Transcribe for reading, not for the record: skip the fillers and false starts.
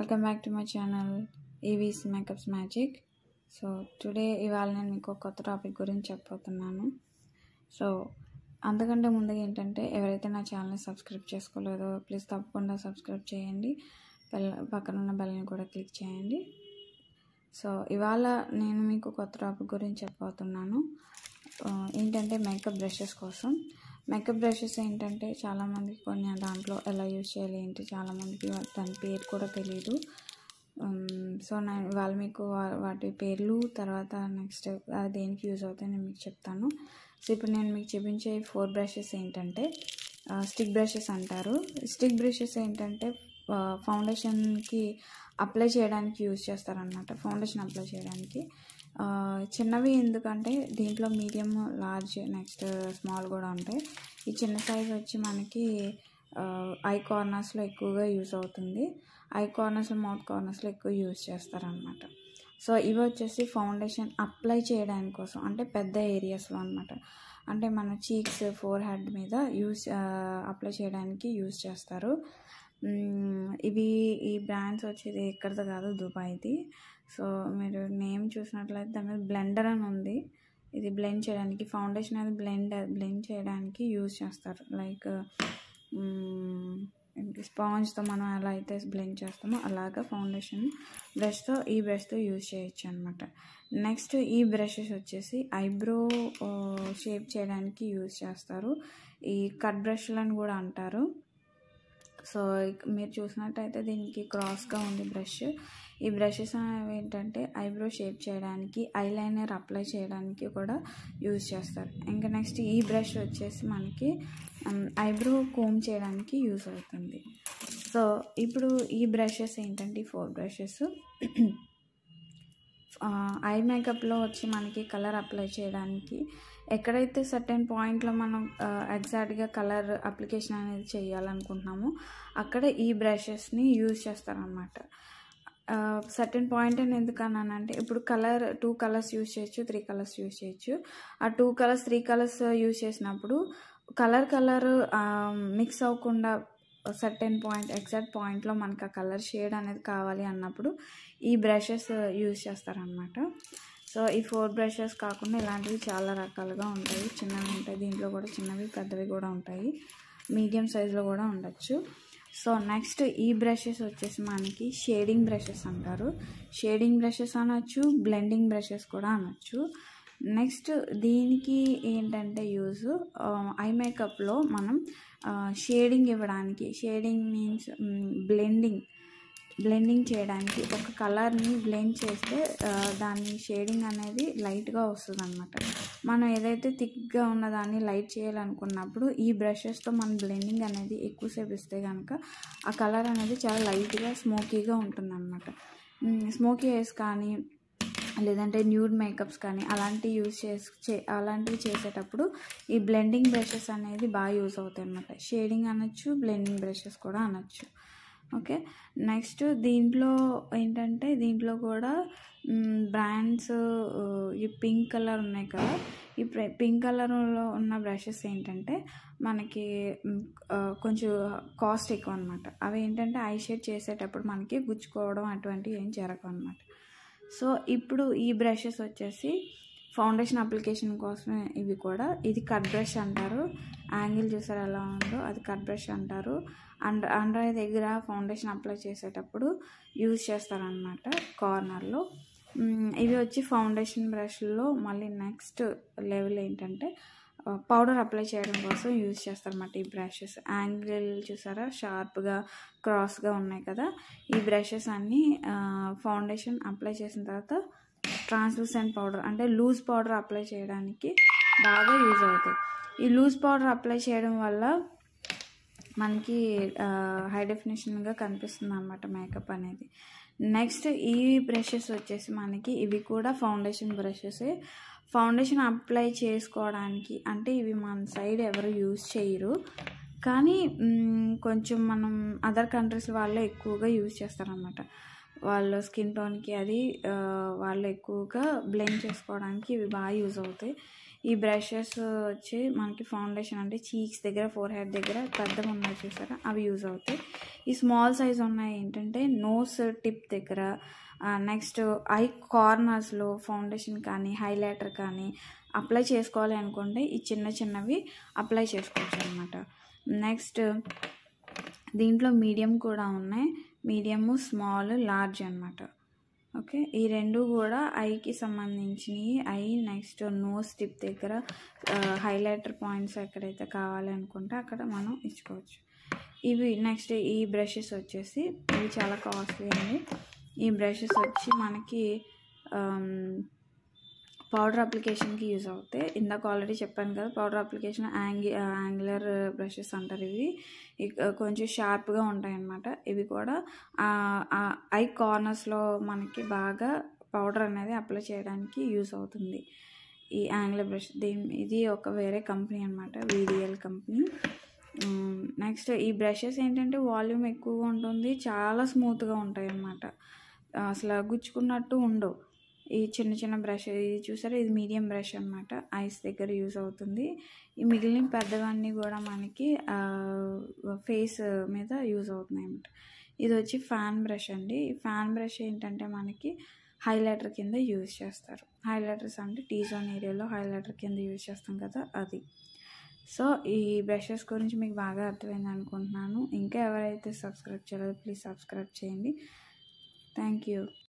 Welcome back to my channel ఈవీస్ makeups magic. So ఇవాళ నేను మీకు కొత్త టాపిక్ గురించి చెప్పబోతున్నాను. సో అంతకంటే ముందుగా ఏంటంటే ఎవరైతే నా ఛానల్ని సబ్స్క్రైబ్ చేసుకోలేదో ప్లీజ్ తప్పకుండా సబ్స్క్రైబ్ చేయండి, పక్కన ఉన్న బెల్ని కూడా క్లిక్ చేయండి. సో ఇవాళ నేను మీకు కొత్త టాపిక్ గురించి చెప్పబోతున్నాను. ఏంటంటే మేకప్ బ్రషెస్ కోసం. మేకప్ బ్రషెస్ ఏంటంటే చాలామందికి కొన్ని దాంట్లో ఎలా యూజ్ చేయాలి ఏంటి, చాలామందికి దాని పేరు కూడా తెలియదు. సో నేను ఇవాళ మీకు వాటి పేర్లు తర్వాత నెక్స్ట్ అది దేనికి యూజ్ అవుతాయి నేను మీకు చెప్తాను. సో ఇప్పుడు నేను మీకు చూపించే 4 బ్రషెస్ ఏంటంటే స్టిక్ బ్రషెస్ అంటారు. స్టిక్ బ్రషెస్ ఏంటంటే ఫౌండేషన్కి అప్లై చేయడానికి యూజ్ చేస్తారనమాట. ఫౌండేషన్ అప్లై చేయడానికి చిన్నవి ఎందుకంటే దీంట్లో మీడియం, లార్జ్, నెక్స్ట్ స్మాల్ కూడా ఉంటాయి. ఈ చిన్న సైజ్ వచ్చి మనకి ఐ కార్నర్స్లో ఎక్కువగా యూజ్ అవుతుంది. ఐ కార్నర్స్లో, మౌత్ కార్నర్స్లో ఎక్కువ యూజ్ చేస్తారనమాట. సో ఇవి వచ్చేసి ఫౌండేషన్ అప్లై చేయడానికి కోసం, అంటే పెద్ద ఏరియాస్లో అనమాట. అంటే మన చీక్స్, ఫోర్ హెడ్ మీద అప్లై చేయడానికి యూజ్ చేస్తారు. ఈ బ్రాండ్స్ వచ్చేది ఎక్కడిది కాదు, దుబాయ్ది. సో మీరు నేమ్ చూసినట్లయితే దాని మీద బ్లెండర్ అని ఉంది. ఇది బ్లెండ్ చేయడానికి, ఫౌండేషన్ అనేది బ్లెండ్ చేయడానికి యూజ్ చేస్తారు. లైక్ స్పాంజ్తో మనం ఎలా అయితే బ్లెండ్ చేస్తామో అలాగా ఫౌండేషన్ ఈ బ్రష్తో యూజ్ చేయొచ్చు అనమాట. నెక్స్ట్ ఈ బ్రషెస్ వచ్చేసి ఐబ్రో షేప్ చేయడానికి యూజ్ చేస్తారు. ఈ కట్ బ్రష్లని కూడా అంటారు. సో మీరు చూసినట్టయితే దీనికి క్రాస్గా ఉంది బ్రష్. ఈ బ్రషెస్ అనేవి ఏంటంటే ఐబ్రో షేప్ చేయడానికి, ఐలైనర్ అప్లై చేయడానికి కూడా యూజ్ చేస్తారు. ఇంకా నెక్స్ట్ ఈ బ్రష్ వచ్చేసి మనకి ఐబ్రో కోమ్ చేయడానికి యూజ్ అవుతుంది. సో ఇప్పుడు ఈ బ్రషెస్ ఏంటంటే 4 బ్రషెస్ ఐ మేకప్లో వచ్చి మనకి కలర్ అప్లై చేయడానికి, ఎక్కడైతే సర్టెన్ పాయింట్లో మనం ఎగ్జాక్ట్గా కలర్ అప్లికేషన్ అనేది చేయాలనుకుంటున్నామో అక్కడ ఈ బ్రషెస్ని యూజ్ చేస్తారనమాట. సర్టెన్ పాయింట్ అని ఎందుకన్నానంటే ఇప్పుడు 2 కలర్స్ యూజ్ చేయొచ్చు, 3 కలర్స్ యూజ్ చేయొచ్చు. ఆ 2 కలర్స్ 3 కలర్స్ యూజ్ చేసినప్పుడు కలర్ మిక్స్ అవ్వకుండా సర్టెన్ పాయింట్, ఎగ్జాక్ట్ పాయింట్లో మనకు ఆ కలర్ షేడ్ అనేది కావాలి అన్నప్పుడు ఈ బ్రషెస్ యూజ్ చేస్తారనమాట. సో ఈ 4 బ్రషెస్ కాకుండా ఇలాంటివి చాలా రకాలుగా ఉంటాయి. చిన్నవి ఉంటాయి, దీంట్లో కూడా చిన్నవి పెద్దవి కూడా ఉంటాయి, మీడియం సైజులో కూడా ఉండొచ్చు. సో నెక్స్ట్ ఈ బ్రషెస్ వచ్చేసి మనకి షేడింగ్ బ్రషెస్ అంటారు. షేడింగ్ బ్రషెస్ అనొచ్చు, బ్లెండింగ్ బ్రషెస్ కూడా అనొచ్చు. నెక్స్ట్ దీనికి ఏంటంటే యూజ్ ఐ మేకప్లో మనం షేడింగ్ ఇవ్వడానికి, షేడింగ్ మీన్స్ బ్లెండింగ్ చేయడానికి ఒక కలర్ని బ్లెండ్ చేస్తే దాని షేడింగ్ అనేది లైట్గా వస్తుంది అనమాట. మనం ఏదైతే థిక్గా ఉన్నదాన్ని లైట్ చేయాలనుకున్నప్పుడు ఈ బ్రషెస్తో మనం బ్లెండింగ్ అనేది ఎక్కువసేపు ఇస్తే కనుక ఆ కలర్ అనేది చాలా లైట్గా స్మోకీగా ఉంటుంది అనమాట. స్మోకీ ఐస్ కానీ లేదంటే న్యూడ్ మేకప్స్ కానీ అలాంటివి చేసేటప్పుడు ఈ బ్లెండింగ్ బ్రషెస్ అనేది బాగా యూజ్ అవుతాయి అన్నమాట. షేడింగ్ అనొచ్చు, బ్లెండింగ్ బ్రషెస్ కూడా అనొచ్చు. ఓకే, నెక్స్ట్ దీంట్లో ఏంటంటే దీంట్లో కూడా బ్రాండ్స్ ఈ పింక్ కలర్ ఉన్నాయి కదా, ఈ పింక్ కలర్లో ఉన్న బ్రషెస్ ఏంటంటే మనకి కొంచెం కాస్ట్ ఎక్కువ అనమాట. అవి ఏంటంటే ఐ షేడ్ చేసేటప్పుడు మనకి గుచ్చుకోవడం అటువంటివి ఏం జరగవు అనమాట. సో ఇప్పుడు ఈ బ్రషెస్ వచ్చేసి ఫౌండేషన్ అప్లికేషన్ కోసమే. ఇది కట్ బ్రష్ అంటారు. యాంగిల్ చూసారు ఎలా ఉందో, అది కట్ బ్రష్ అంటారు. అండర్ ఐ దగ్గర ఫౌండేషన్ అప్లై చేసేటప్పుడు యూజ్ చేస్తారనమాట కార్నర్లో. ఇవి వచ్చి ఫౌండేషన్ బ్రష్లో మళ్ళీ నెక్స్ట్ లెవెల్ ఏంటంటే పౌడర్ అప్లై చేయడం కోసం యూజ్ చేస్తారన్నమాట. ఈ బ్రషెస్ యాంగిల్ చూసారా షార్ప్గా క్రాస్గా ఉన్నాయి కదా, ఈ బ్రషెస్ అన్నీ ఫౌండేషన్ అప్లై చేసిన తర్వాత ట్రాన్స్లూసెంట్ పౌడర్ అంటే లూజ్ పౌడర్ అప్లై చేయడానికి బాగా యూజ్ అవుతాయి. ఈ లూజ్ పౌడర్ అప్లై చేయడం వల్ల మనకి హై డెఫినేషన్గా కనిపిస్తుంది అన్నమాట మేకప్ అనేది. నెక్స్ట్ ఈ బ్రషెస్ వచ్చేసి మనకి ఇవి కూడా ఫౌండేషన్ బ్రషెసే. ఫౌండేషన్ అప్లై చేసుకోవడానికి అంటే ఇవి మన సైడ్ ఎవరు యూజ్ చేయరు, కానీ కొంచెం మనం అదర్ కంట్రీస్ వాళ్ళు ఎక్కువగా యూజ్ చేస్తారనమాట. వాళ్ళ స్కిన్ టోన్కి అది వాళ్ళు ఎక్కువగా బ్లెండ్ చేసుకోవడానికి ఇవి బాగా యూజ్ అవుతాయి. ఈ బ్రషెస్ వచ్చి మనకి ఫౌండేషన్ అంటే చీక్స్ దగ్గర, ఫోర్ హెడ్ దగ్గర పెద్దగా ఉన్నాయి చూసారా, అవి యూజ్ అవుతాయి. ఈ స్మాల్ సైజ్ ఉన్నాయి ఏంటంటే నోస్ టిప్ దగ్గర, నెక్స్ట్ ఐ కార్నర్స్లో ఫౌండేషన్ కానీ హైలైటర్ కానీ అప్లై చేసుకోవాలి అనుకుంటే ఈ చిన్న చిన్నవి అప్లై చేసుకోవచ్చు అనమాట. నెక్స్ట్ దీంట్లో మీడియం కూడా ఉన్నాయి, మీడియము, స్మాల్, లార్జ్ అనమాట. ఓకే, ఈ రెండు కూడా ఐకి సంబంధించినవి. ఐ నెక్స్ట్ నోస్ టిప్ దగ్గర హైలైటర్ పాయింట్స్ ఎక్కడైతే కావాలి అనుకుంటే అక్కడ మనం ఇచ్చుకోవచ్చు. ఇవి నెక్స్ట్ ఈ బ్రషెస్ వచ్చేసి ఇవి చాలా కాస్ట్లీ అండి. ఈ బ్రషెస్ వచ్చి మనకి పౌడర్ అప్లికేషన్కి యూజ్ అవుతాయి. ఇందాక ఆల్రెడీ చెప్పాను కదా, పౌడర్ అప్లికేషన్ యాంగులర్ బ్రషెస్ అంటారు. ఇవి కొంచెం షార్ప్గా ఉంటాయి అన్నమాట. ఇవి కూడా ఐ కార్నర్స్లో మనకి బాగా పౌడర్ అనేది అప్లై చేయడానికి యూజ్ అవుతుంది ఈ యాంగులర్ బ్రష్. ఇది ఒక వేరే కంపెనీ అనమాట, వీడిఎల్ కంపెనీ. నెక్స్ట్ ఈ బ్రషెస్ ఏంటంటే వాల్యూమ్ ఎక్కువగా ఉంటుంది, చాలా స్మూత్గా ఉంటాయి అన్నమాట, అసలు గుచ్చుకున్నట్టు ఉండవు. ఈ చిన్న చిన్న బ్రష్ ఇది చూసారా, ఇది మీడియం బ్రష్ అనమాట, ఐస్ దగ్గర యూజ్ అవుతుంది. ఈ మిగిలిన పెద్దవన్నీ కూడా మనకి ఫేస్ మీద యూజ్ అవుతున్నాయి అన్నమాట. ఇది వచ్చి ఫ్యాన్ బ్రష్ అండి. ఈ ఫ్యాన్ బ్రష్ ఏంటంటే మనకి హైలైటర్ కింద యూజ్ చేస్తారు. హైలైటర్స్ అంటే టీ జోన్ ఏరియాలో హైలైటర్ కింద యూజ్ చేస్తాం కదా, అది. సో ఈ బ్రషెస్ గురించి మీకు బాగా అర్థమైంది అనుకుంటున్నాను. ఇంకా ఎవరైతే సబ్స్క్రైబ్ చేయలేదో ప్లీజ్ సబ్స్క్రైబ్ చేయండి. Thank you.